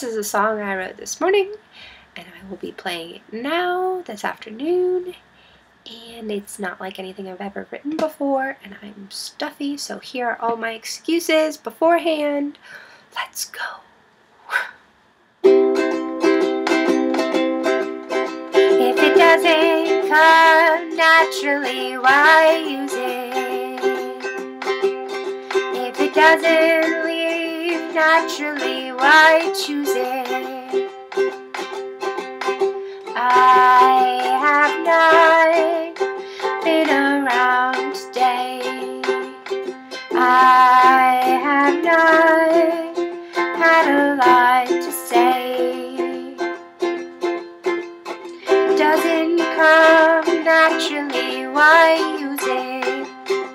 is a song I wrote this morning, and I will be playing it now, this afternoon, and it's not like anything I've ever written before, and I'm stuffy, so here are all my excuses beforehand. Let's go. If it doesn't come naturally, why use it? If it doesn't leave naturally, why choose it? I have not been around today. I have not had a lot to say. It doesn't come naturally, why use it?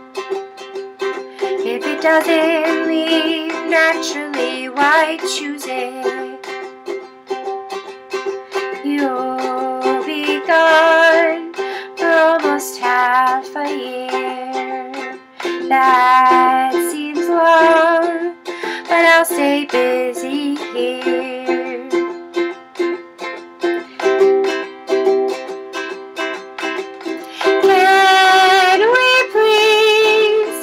If it doesn't leave naturally, why choose it? You'll be gone for almost half a year. That seems long, but I'll stay busy here. Can we please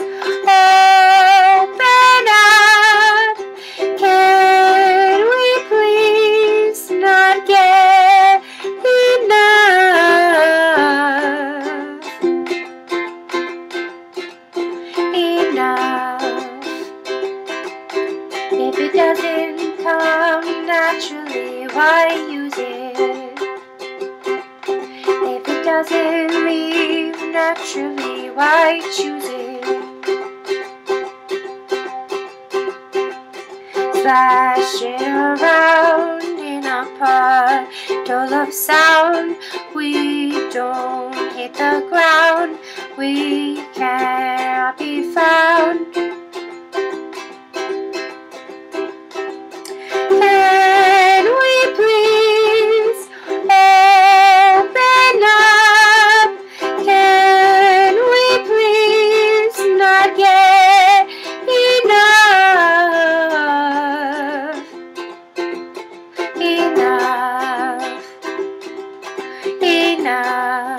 open up? Can we please not get enough? If it doesn't come naturally, why use it? If it doesn't leave naturally, why choose it? Splashing around in a puddle of sound, we don't hit the ground, we cannot be found. Can we please open up? Can we please not get enough? Enough.